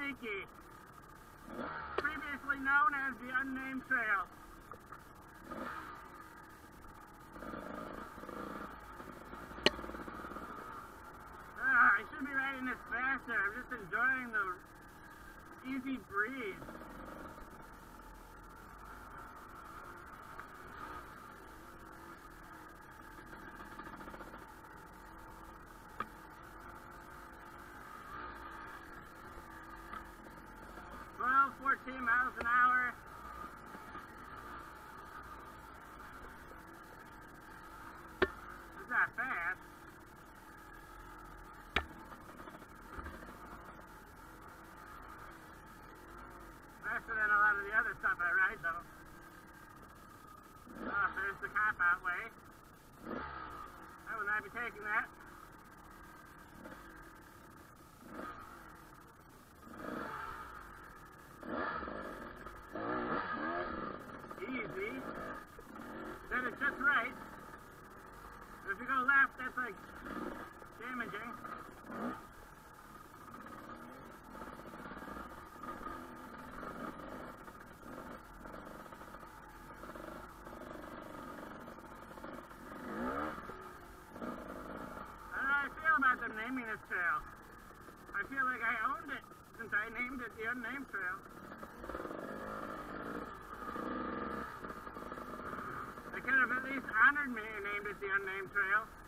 sneaky. Previously known as the Unnamed Trail. I should be riding this faster. I'm just enjoying the easy breeze. Well, 14 miles an hour. It's not fast. Faster than a lot of the other stuff I ride, though. Oh, there's the cop-out way. I will not be taking that. Easy. Then it's just right. If you go left, that's like damaging. Naming this trail. I feel like I owned it since I named it the Unnamed Trail. They could have at least honored me and named it the Unnamed Trail.